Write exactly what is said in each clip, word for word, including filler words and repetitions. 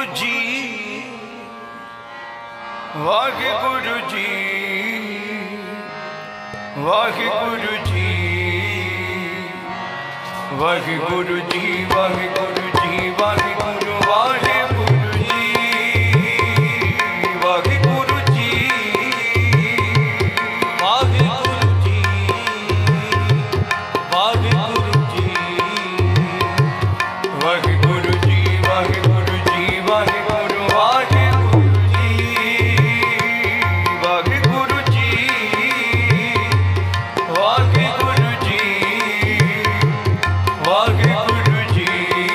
जी वाहिगुरु जी वाहिगुरु जी वाहिगुरु जी वाहिगुरु जी वाहिगुरु वाहिगुरु जी वाहिगुरु जी वाहिगुरु जी वाहिगुरु जी वाहिगुरु जी वाहिगुरु जी वाहिगुरु वाहिगुरु जी वाहिगुरु जी वाहिगुरु जी वाहिगुरु जी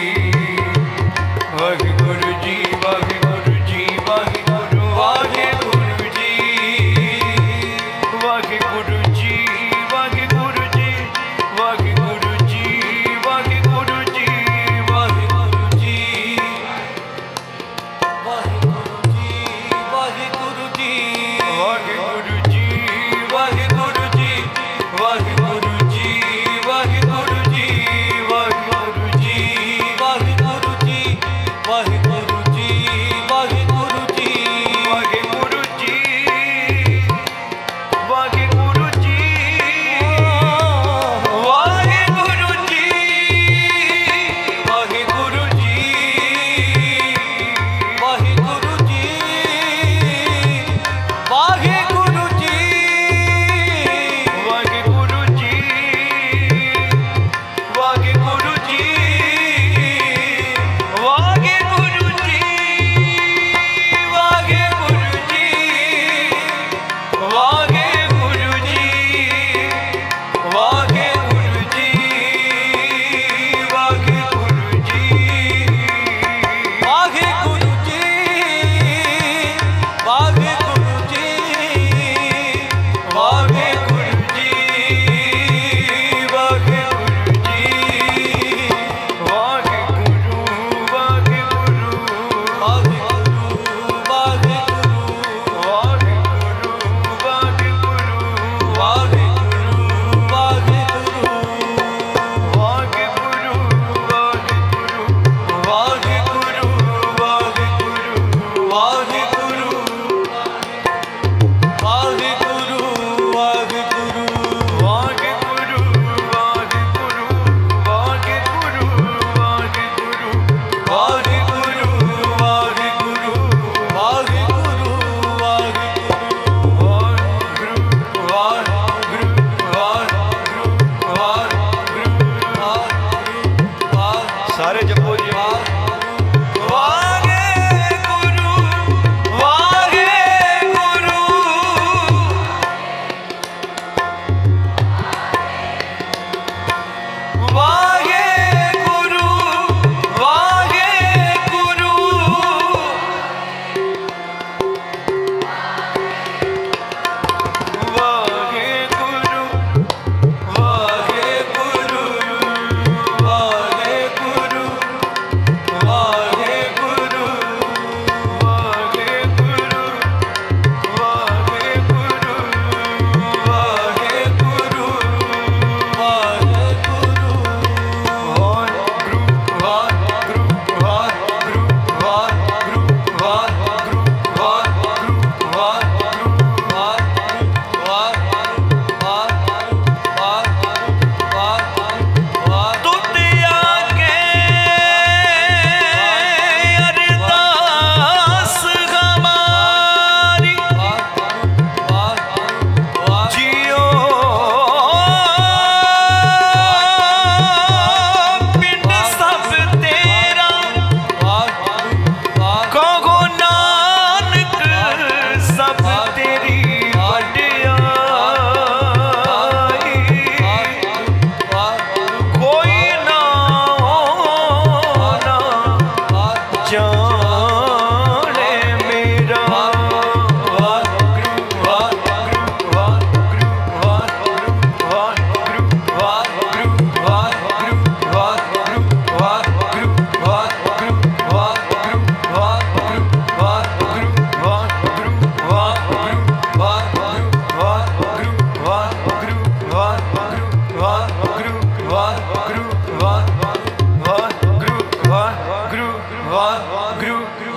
वाहिगुरु जी वाहिगुरु जी वाहिगुरु वाहिगुरु जी वाहिगुरु जी वाहिगुरु जी वाहिगुरु जी वाहिगुरु जी वाहिगुरु जी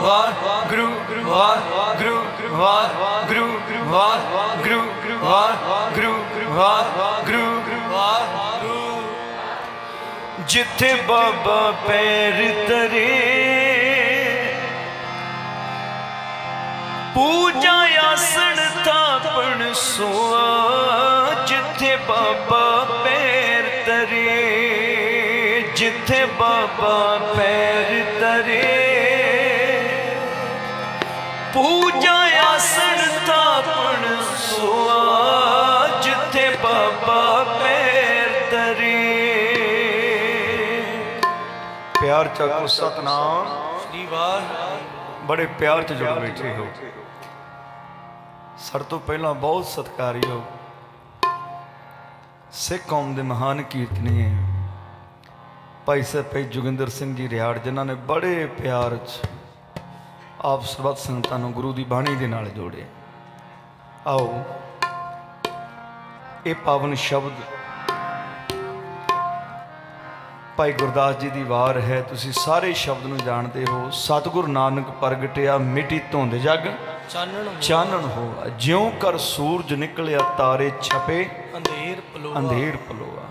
वाहगुरु वाहगुरु वाहगुरु वाहगुरु वाहगुरु वाहगुरु वाहगुरु। जिथे बाबा पैर तरे पूजा आसन थापण सोआ। जिथे बाबा पैर तरे जिथे बाबा पैर तरे पूजा आसन थापण सोआ। जिथे बाबा पैर तरे। प्यार चाको सतनाम श्री वाहिगुरू। बड़े प्यार च जुड़ बैठे हो। सर तो पहला बहुत सत्कारयोग सिख कौम के महान कीर्तनीय भाई साहब भाई जोगिंदर सिंह जी रियाड़, जिन्होंने ने बड़े प्यार च आप सर्वत संगतां नूं गुरु की बाणी दे नाल जोड़े। आओ ये पावन शब्द भाई गुरदास जी की वार है। तुसी सारे शब्द नूं जानते हो। सतगुरु नानक प्रगटिया मिटी धुंध जग चानण चानण हो। ज्यों कर सूरज निकलिया तारे छपे अंधेर पलोआ अंधेर पलोआ।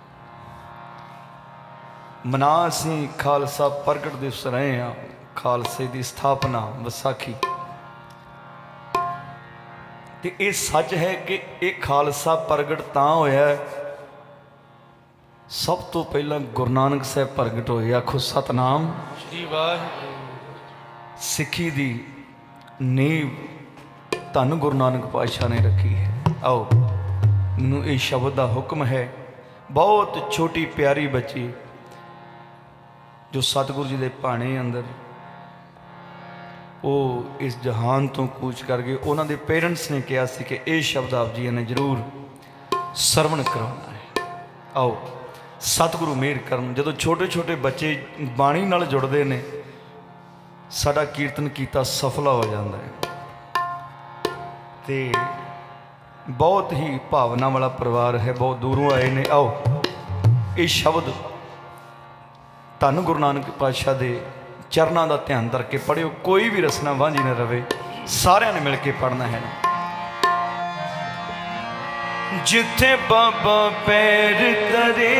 मना असीं खालसा प्रगट दिवस रहे हाँ। खालसे की स्थापना विसाखी ते ये सच है कि ये खालसा प्रगट तां होया। सब तो पहला गुरु नानक साहब प्रगट होए। आखो सतनाम श्री वाहिगुरू। सिखी दी नींव धन गुरु नानक पातशाह ने रखी है। आओ नूं ये शब्द का हुक्म है। बहुत छोटी प्यारी बच्ची जो सतगुरु जी के भाणे अंदर वो इस जहान तो कूच कर गए। उन्होंने दे पेरेंट्स ने कहा सी कि यह शब्द आप जी ने जरूर सरवण करवाना है। आओ सतगुरु मेहर करन। जो छोटे छोटे बच्चे बाणी नाल जुड़ते हैं साडा कीर्तन कीता सफला हो जाता है। ते बहुत ही भावना वाला परिवार है। बहुत दूरों आए ने। आओ ये शब्द धन गुरु नानक पातशाह दे चरणों का ध्यान करके पढ़ियो। कोई भी रसना वांझी न रहे। सारिਆਂ ने मिल के पढ़ना है। जिथे बाबा पैर तरे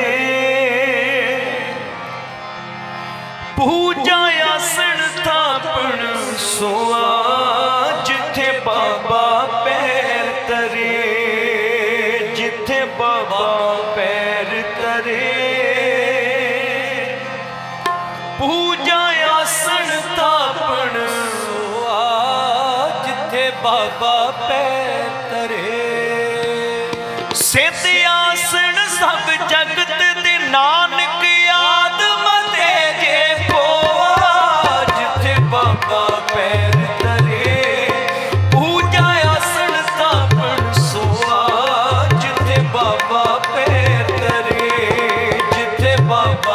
पूजा आसन थापण सोआ। जिथे बाबा पैर तरे जिथे बाबा पैर तरे पूजा आसन थापण सोआ। जिथे बाबा पैर तरे सिद्ध आसन सब जगत दे नानक आदम दे जे कोआ। जिथे बाबा पैर तरे पूजा आसन थापण सोआ। जिथे बाबा पैर तरे जिथे बाबा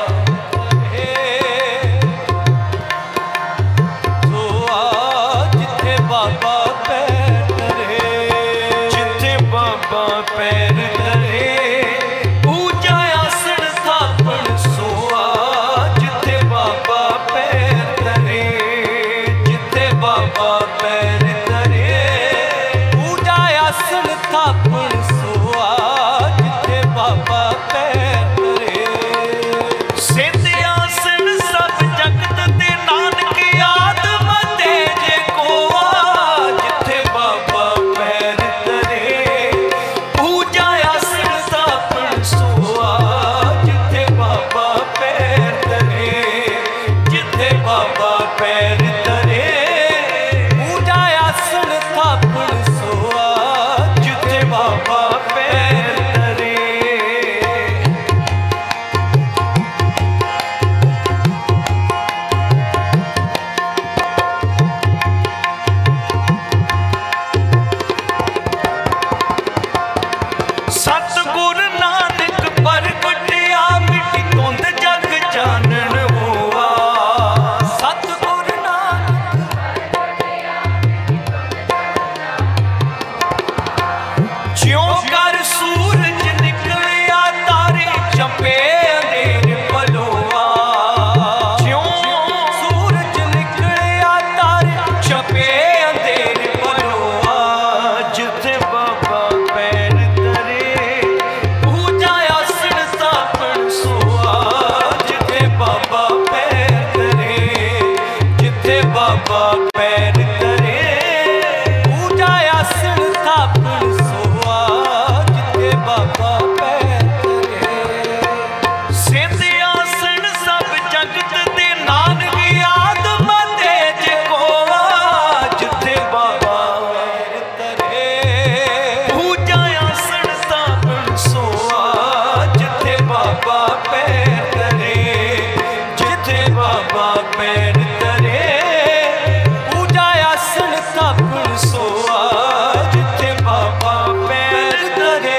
सोआ। जिथे बाबा पैर तरे जिथे बाबा पैर तरे पूजा आसन थापण सोआ। जिथे बाबा पैर तरे जिथे बाबा पैर तरे पूजा आसन थापण सोआ। जिथे बाबा पैर तरे सिद्ध आसन सब जगत दे नानक आदम दे जे कोआ। जिथे बाबा पैर तरे पूजा आसन थापण सोआ। जिथे बाबा पैर तरे जिथे बाबा पैर तरे पूजा आसन थापण सोआ। जिथे बाबा पैर तरे सतगुरु नानक प्रगटिया मिटी धुंध जग चानण होआ। सतगुरु नानक बाबा पैर धरे पूजा आसन थापण सोआ जिथे बाबा पैर धरे सिद्ध आसन सब जगत दे नानक आत्मा तेज कोआ जिथे बाबा पैर धरे पूजा आसन थापण सोआ जिथे बाबा पैर धरे जिथे बाबा पैर धरे पूजा आसन थापण सोआ जिथे बाबा पैर धरे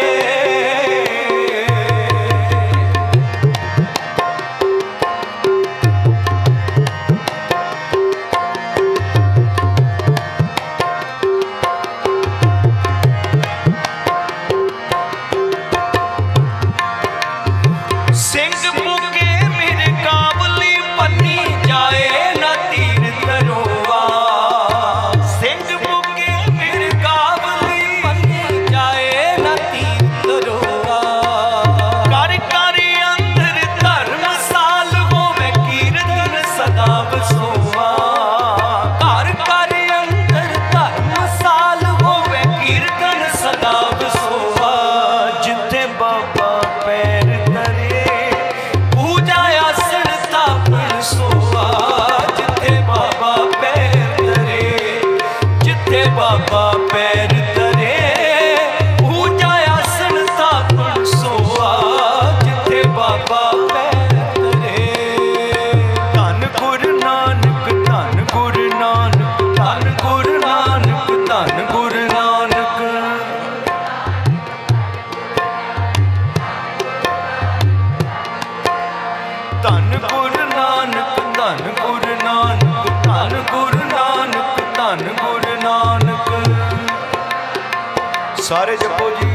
सिंह मुके मेरे काबली पन्नी जाए ना तीर धरोआ सिंह मुके मेरे काबली पन्नी जाए ना तीर धरोआ कर कर अंदर धर्मसाल होवे कीर्तन सदा बसोआ कर कर अंदर धर्मसाल होवे कीर्तन सदा बसोआ जिथे बाबा पैर धरे पूजा आसन थापण सोआ जिथे बाबा पैर धरे जिथे बाबा पैर धरे पूजा आसन थापण सोआ जिथे बाबा पैर धरे धन गुरु नानक धन गुरु नानक धन गुरु नानक धन गुरु नानक धन गुरु नानक धन गुरु नानक धन गुरु नानक धन गुरु नानक सारे जपो जी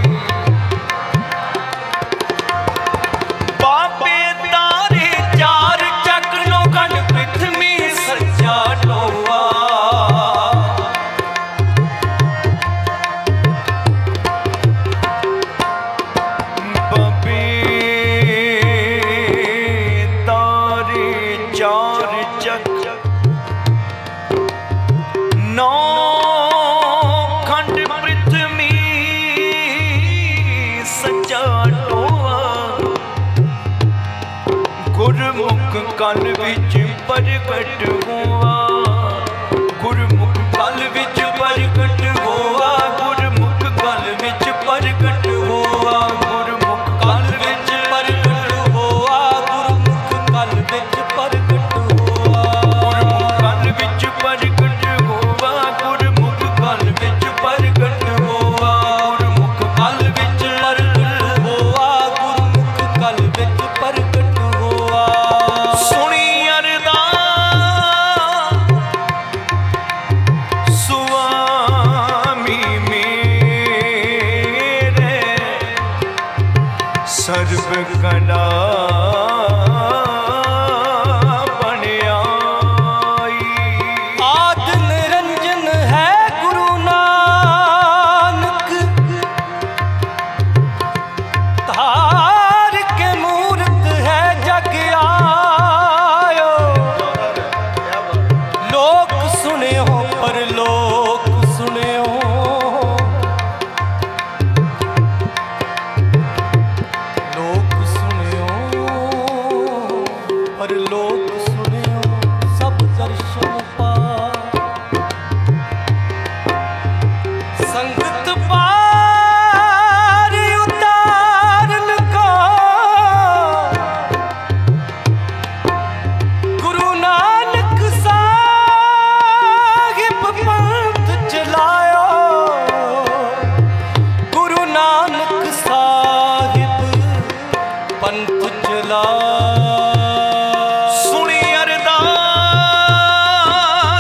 बाबे तारे चार चक्रों खंड पृथ्वी सच्चा टोआ बाबे तारे चार चक्र नौ खंड पृथ्वी सच्चा टोआ गुरमुख कल विच प्रगट हुआ गुरमुख कल विच प्रगट हुआ गुरमुख कल विच प्रगट हुआ गुरमुख कल विच प्रगट हुआ गुरमुख कल विच प्रगट हुआ गुरमुख कल विच प्रगट हुआ गुरमुख कल विच प्रगट हुआ गुरमुख कल विच प्रगट हुआ गुरमुख कल विच प्रगट हुआ सुनी अरदास स्वामी मेरे सर्व कला बनियाई आद निरंजन है गुरु नानक धार के मूर्त है जग आयो लोक सुने हो पर लोक सुने हो लोक सुने हो पर लोक सुने हो सब दर्शन पा संगत पार उतारन को गुरु नानक साहिब पंथ चलायो गुरु नानक साहिब पंथ चला सुनी अरदास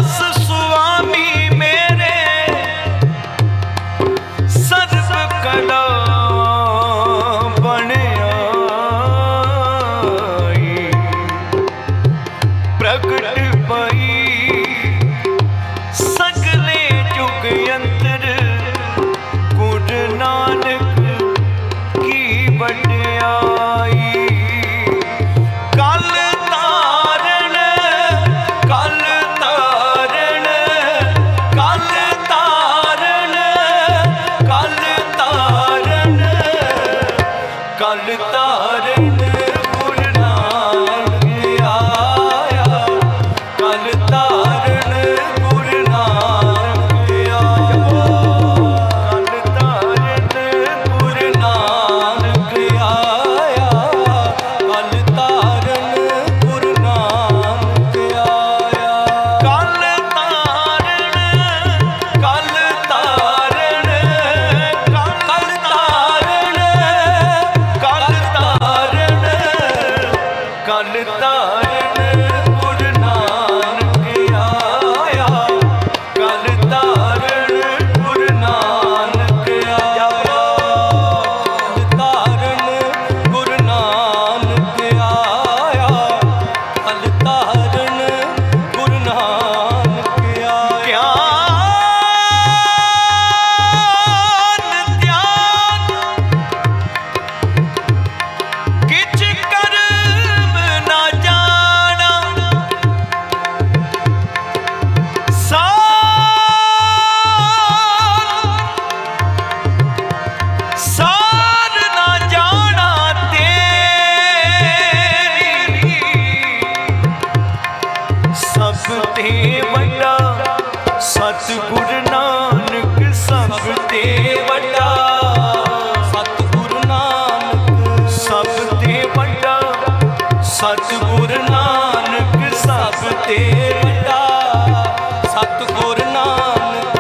सतगुरु नानक सब ते वड्डा, सतगुरु नानक सब ते वड्डा, सतगुरु नानक सब ते वड्डा, सतगुरु नानक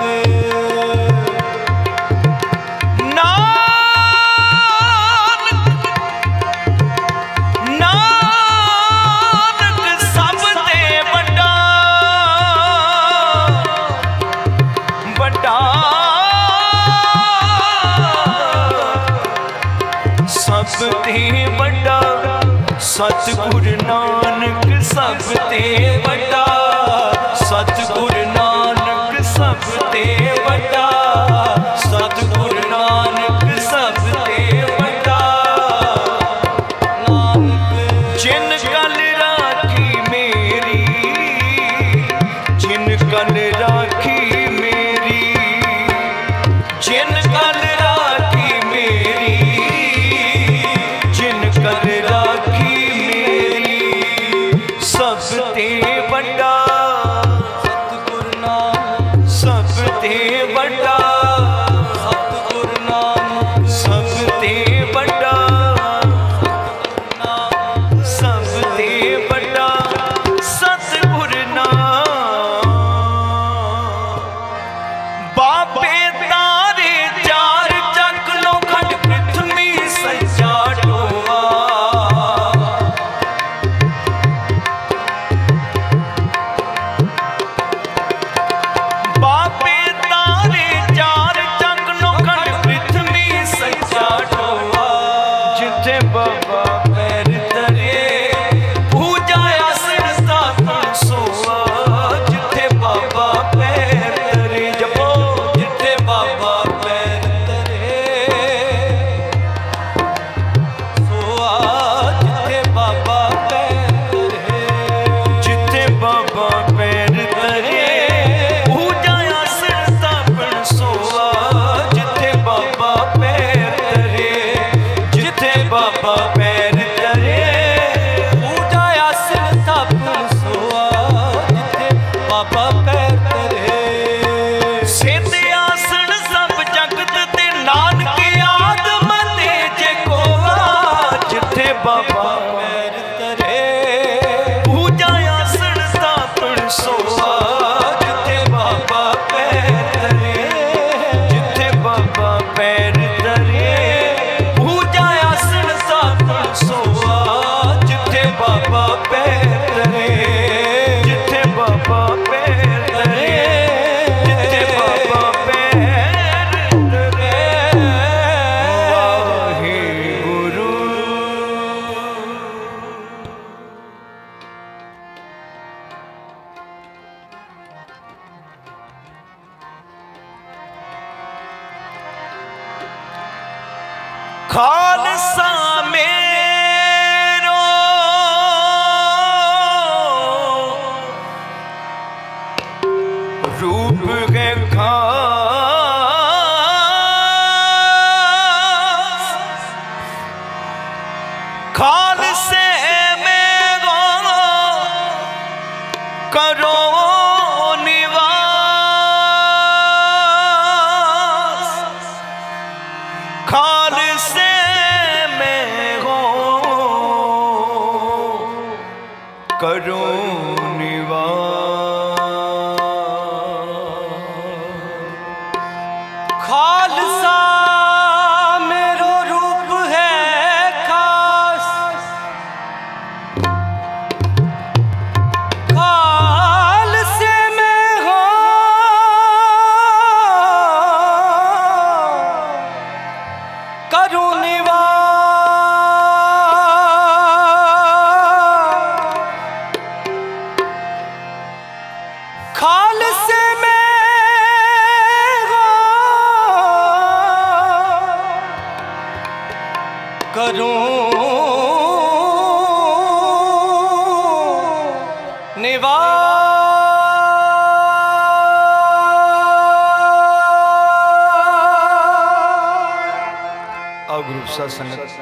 नानक नानक सब ते वड्डा, वड्डा सब ते वड्डा, सतगुरु नानक सब ते वड्डा, सतगुरु नानक सब ते वड्डा, सतगुरु नानक सब ते वड्डा। नानक जिन कल राखी मेरी, जिन कल राखी मेरी, जिन कल राखी मेरी, जिन कल राखी मेरी, सब ते वड्डा, सतगुरु नानक सब ते वड्डा, सतगुरु नानक सब ते वड्डा, सब ते वड्डा, सतगुरु नानक। बाबे तारे चार चक लो खंड पृथ्वी सज्जा टोआ, बाबे तारे चार चक लो खंड पृथ्वी सज्जा टोआ, जिथे बाबा पैर धरे पूजा आसन स्थापन सोआ, जिथे बाबा पैर धरे जपो, जिथे बाबा पैर धरे सोआ, जिथे बाबा पैर धरे, जिथे बाबा पैर धरे पूजा आसन स्थापन सोआ, जिथे बाबा पैर धरे, जिथे बाबा पैर धरे पूजा आसन स्थापन सोआ, जिथे बाबा पैर धरे। सिद्ध आसन सब जगत ते नानक आदम ते जे कोआ, जिथे बाबा पैर धरे पूजा आसन स्थापन सोआ, जिथे बाबा पैर धरे, जिथे बाबा पैर धरे पूजा आसन स्थापन सोआ, जिथे बाबा पैर धरे, जिथे बाबा पैर धरे, जिथे बाबा पैर धरे। वाहिगुरु खालसा मेरो रूप है खास, खालसे मेरो करो निवास, खालसे में हो करो निवास। खालसा मेरो रूप है खास, खालसे में हो करो निवास। खालसे में हो करो निवास। आओ गुरु साध संगत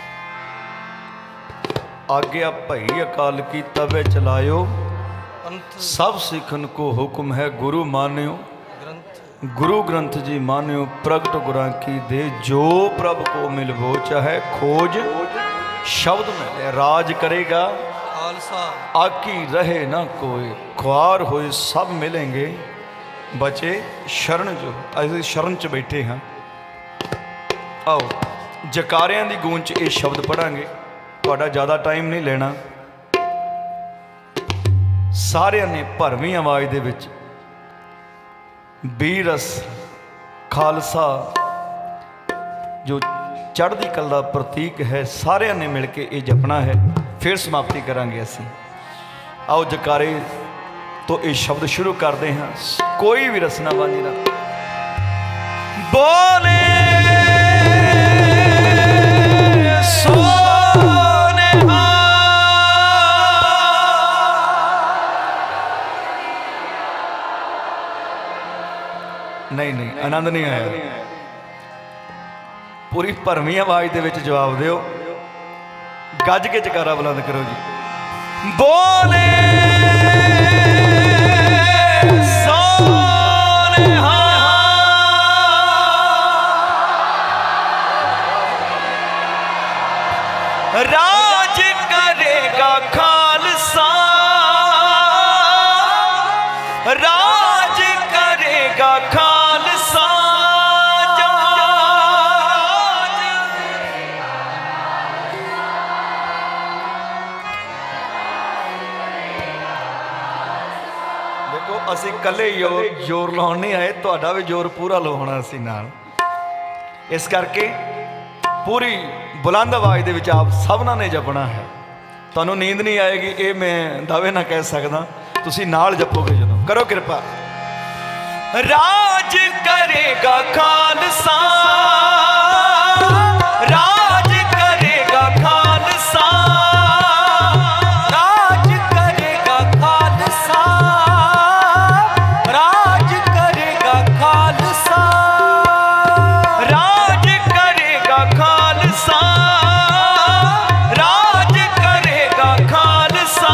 आज्ञा भई अकाल की तवे चलायो, सब सिखन को हुक्म है गुरु मान्यो ग्रंथ गुरु ग्रंथ जी मान्यो प्रगट गुरां की दे जो प्रभ को मिलवो चाहे खोज शब्द में राज करेगा खालसा आकी रहे ना कोई ख्वार होए सब मिलेंगे बचे शरण जो ਅਸੀਂ शरण च बैठे हाँ आओ जकारियां दी गूंज च ये शब्द पढ़ांगे ਤੁਹਾਡਾ ज़्यादा टाइम नहीं लेना सारिਆਂ ने भरवीं आवाज़ दे विच बीरस खालसा जो चढ़दी कल का प्रतीक है सारिਆਂ ने मिल के ये जपना है फिर समाप्ति करांगे असीं आओ जकारे तो ये शब्द शुरू करते हैं कोई भी रसना बांझी ना बोले सोने नहीं नहीं आनंद नहीं आया पूरी भरवीं आवाज दे विच जवाब दिओ गज के जकारा बुलंद करो जी बोले सोने राज करेगा खालसा राज करेगा खालसा देखो असी कले जोर लाउण नहीं आए तुहाडा भी जोर पूरा लाउणा असी नाल इस करके पूरी बुलंद आवाज दे विच आप सबना ने जपना है तुहानूं नींद नहीं आएगी ये मैं दावे ना कह सकदा तुसी नाल जपोगे जदों करो कृपा राज करेगा खालसा राज करेगा खालसा राज करेगा खालसा राज करेगा खालसा राज करेगा खालसा राज करेगा खालसा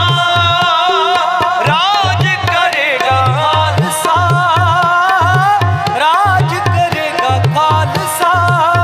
राज करेगा खालसा राज करेगा खालसा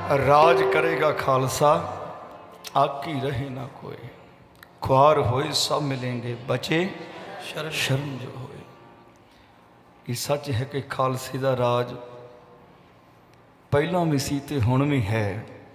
राज करेगा खालसा आकी रहे ना कोई, ख्वार होए सब मिलेंगे बचे शरण शर्म जो होए। ये सच है कि खालसे का राज पहला भी सी ते हुण भी है,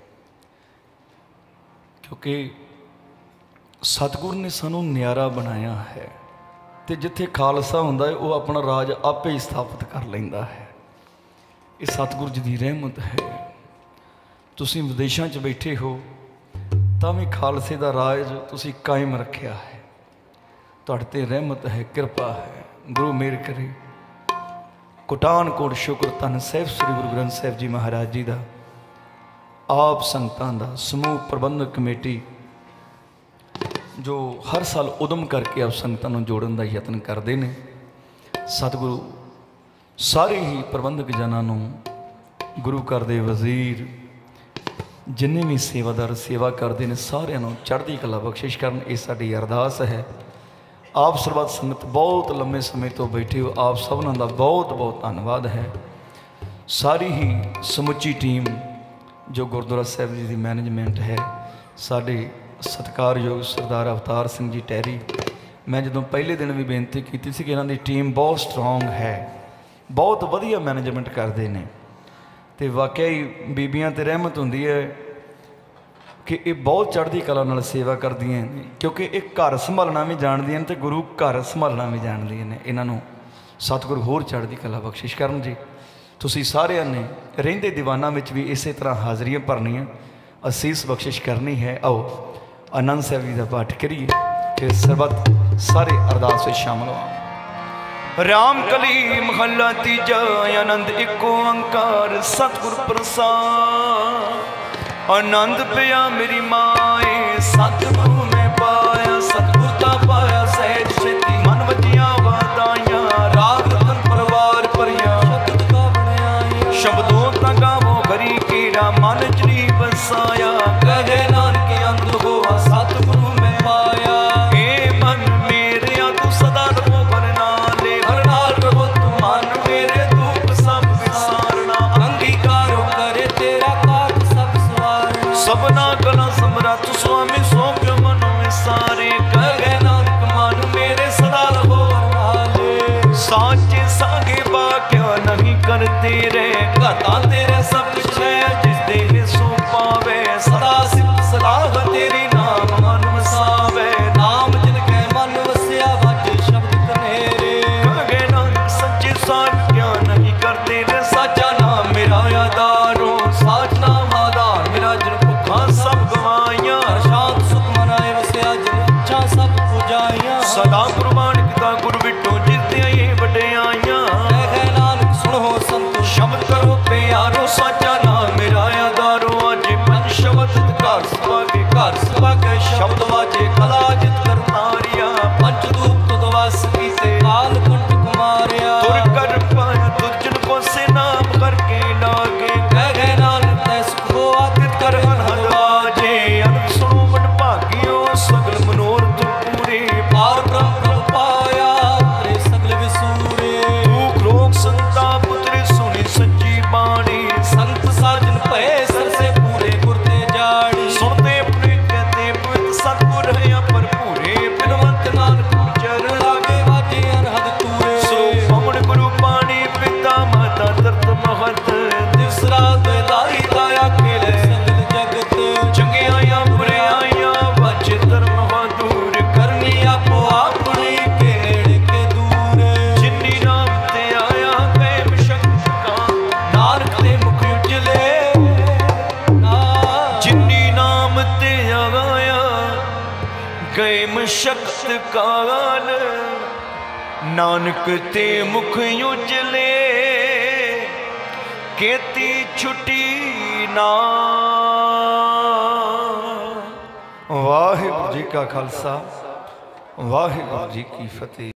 क्योंकि सतगुर ने सानू न्यारा बनाया है। तो जिथे खालसा हुंदा है वो अपना राज आपे ही स्थापित कर लैंदा है। ये सतगुर जी की रहमत है। तुसीं विदेशों च बैठे हो तां भी खालसे का राज तुसीं कायम रखिया है। तुहाडे ते रहमत है, कृपा है। गुरु मेहर करे। कोटानकोट शुक्र धन साहिब श्री गुरु ग्रंथ साहिब जी महाराज जी का, आप संगतां दा समूह प्रबंधक कमेटी जो हर साल उदम करके आप संगतां नूं जोड़न का यतन करते हैं। सतगुरु सारे ही प्रबंधक जनां नूं, गुरु घर दे वजीर जिन्ने भी सेवादार सेवा करते हैं सारिਆਂ ਨੂੰ चढ़ती कला बख्शिश करन। ये साडी अरदास है। आप सरबत संगत बहुत लंबे समय तो बैठे हो, आप सबनों का बहुत बहुत धन्यवाद है। सारी ही समुची टीम जो गुरुद्वारा साहिब जी की मैनेजमेंट है, साढ़े सत्कारयोग सरदार अवतार सिंह जी टहरी, मैं जो पहले दिन भी बेनती की थी कि इन्हों की टीम बहुत स्ट्रोंग है, बहुत वधिया मैनेजमेंट करते हैं। तो वाकई बीबियां ते रहमत होंदी है कि ये बहुत चढ़ती कला नाल सेवा करदियां ने, क्योंकि एक घर संभालना भी जानदियां ने, तो गुरु घर संभालना भी जानदियां ने। इन्हों सतगुरु होर चढ़ती कला बख्शिश करन जी। तुसीं सारिਆਂ ने रहिंदे दीवाना में भी इस तरह हाज़रियां भरनियां, असीस बख्शिश करनी है। आओ आनंद साहिब जी का पाठ करिए, फिर सरबत सारे अरदास में शामिल हो। राम कली महला तीजा आनंद इको अंकार सतगुर प्रसाद। आनंद पिया मेरी माए सतगुरु में पाया, सतगुर का पाया सहज छेती मन वजिया वादाइया। राग रतन परिवार परिया शब्द का बनाया, शब्दों तक गावो घरी केरा मन चली बसाया। कहे नानक अंत होआ सतगुरु में पाया। हे मन मेरे तू सदा रहो बरनाले, बरनाल रहो तू मन मेरे दुख सब विसारना। अंगीकारो करे तेरा काज सब सवारना, सबना कला समरथ स्वामी सौंप्यो मनो विसारे। कहे नानक मन मेरे सदा रहो बरनाले। साचे सागे बाक्या नहीं करते रे, घाता तेरे सब कुछ है जिस देह सो पावे। सदा सिफ सलाह तेरी नाम मन वसावे, नाम जिनके मन वसिया वाजे शब्द कनेरे। कहे नानक सच्चे साच क्या नहीं करते रे, साचा नाम मेरा आधारो। साच नाम आधार मेरा जिन भुखा सब गवाइया। शांत सुख मनाए वसिया जिन इच्छा सब पुजाइया। सदा कुर्बान किता गुर बिटो जिते ये वड्याइया। कहे नानक सुनो संतो शब्द करो प्यारो, साचा नाम मेरा आधारो। अज पंच शब्द घर सभा के घर सभा के शब्द वाजे कला जित करतारिया। पंचदूत तो दवास कीते काल कंठ कुमारिया। तुर कर पाया तुझन को से नाम करके लागे। कहे नानक तै सुख हो आदित कर अनहद बाजे। अनंत सुनो मन भागियो सगल मनोरथ पूरे। पार ब्रह्म पाया रे सगल विसूरे। दुख रोग संताप पुत्र सुनी सच्ची बाणी। संत साजन भय सर से पूरे गुरते जाड़ी। सुनते अपने कहते पवित्र सतगुर है अपर पूरे। बिनवंत नानक चरण लागे वाजे अनहद तूरे। सो पवन गुरु पानी पिता माता तरत महत। दिवस रात दाई दाया खेले सगल जगत। चंगे आया बुरे आया वाजे धर्म दूर। करनी आपो अपनी के नेड़े के दूर। जिन्नी नाम ते आया गए मशक्कत का, नानक ते मुख उजले। जिन्नी नाम ते आया गए मशक्कत काल, नानक ते मुख उजले। केती छुटी ना। वाहिगुरू जी का खालसा, वाहिगुरू जी की फतेह।